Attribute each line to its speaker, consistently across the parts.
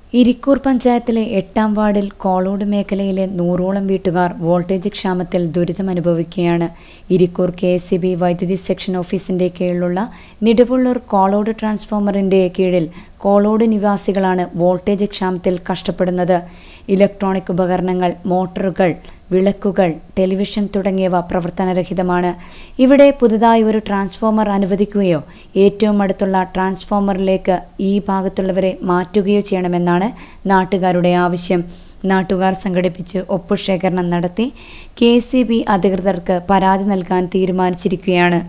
Speaker 1: ഇരിക്കൂർ പഞ്ചായത്തിലെ 8ാം വാർഡിൽ കോളോട് മേഖലയിലെ 100ഓളം വീട്ടുകാർ വോൾട്ടേജ് ക്ഷാമത്തിൽ ദുരിതമനുഭവിക്കുകയാണ്. ഇരിക്കൂർ KSEB വൈദ്യുതി സെക്ഷൻ ഓഫീസിന്റെ കീഴിലുള്ള നിടവുള്ളൂർ കോളോട് ട്രാൻസ്ഫോമറിന്റെ കീഴിൽ കോളോട് നിവാസികളാണ് വോൾട്ടേജ് ക്ഷാമത്തിൽ കഷ്ടപ്പെടുന്നത്. ഇലക്ട്രോണിക് ഉപകരണങ്ങൾ, മോട്ടോറുകൾ, വിളക്കുകൾ, ടെലിവിഷൻ തുടങ്ങിയവ പ്രവർത്തനരഹിതമാണ്. ഇവിടെ പുതുതായി ഒരു ട്രാൻസ്ഫോമർ അനുവദിക്കുകയോ ഏറ്റവും അടുത്തുള്ള ട്രാൻസ്ഫോമറിലേക്ക് ഈ ഭാഗത്തുള്ളവരെ മാറ്റുകയോ ചെയ്യണമെന്നാണ് നാട്ടുകാരുടെ ആവശ്യം. നാട്ടുകാർ സംഘടിപ്പിച്ച് ഒപ്പുശേഖരണം നടത്തി KSEB അധികൃതർക്ക് പരാതി നൽകാൻ തീരുമാനിച്ചിരിക്കുകയാണ്.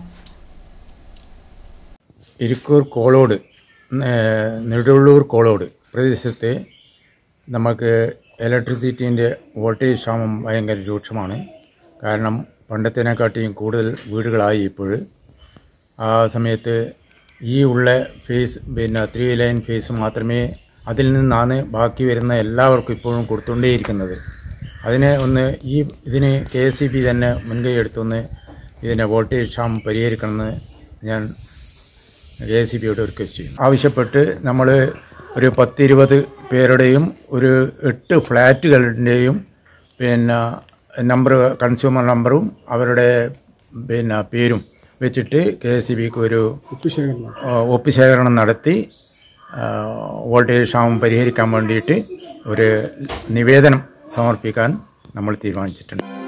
Speaker 2: ഇരിക്കൂർ കോളോട് നെടുള്ളൂർ കോളോട് പ്രദേശത്തെ നമുക്ക് ഇലക്ട്രിസിറ്റീൻ്റെ വോൾട്ടേജ് ക്ഷാമം ഭയങ്കര രൂക്ഷമാണ്. കാരണം പണ്ടത്തേനെക്കാട്ടിയും കൂടുതൽ വീടുകളായി ഇപ്പോൾ. ആ സമയത്ത് ഈ ഉള്ള ഫേസ് 3 ലൈൻ ഫേസ് മാത്രമേ അതിൽ നിന്നാണ് ബാക്കി വരുന്ന എല്ലാവർക്കും ഇപ്പോഴും കൊടുത്തുകൊണ്ടേയിരിക്കുന്നത്. ഇതിന് KSEB തന്നെ മുൻകൈ എടുത്തൊന്ന് ഇതിനെ വോൾട്ടേജ് ക്ഷാമം പരിഹരിക്കണമെന്ന് ഞാൻ KSEBയോട് റിക്വസ്റ്റ് ചെയ്യും. ആവശ്യപ്പെട്ട് നമ്മൾ ഒരു 10-20 പേരുടെയും ഒരു 8 ഫ്ലാറ്റുകളുടെയും കൺസ്യൂമർ നമ്പറും അവരുടെ പേരും വെച്ചിട്ട് KSEBക്ക് ഒരു ഒപ്പുശേഖരണം നടത്തി വോൾട്ടേജ് ക്ഷാമം പരിഹരിക്കാൻ വേണ്ടിയിട്ട് ഒരു നിവേദനം സമർപ്പിക്കാൻ നമ്മൾ തീരുമാനിച്ചിട്ടുണ്ട്.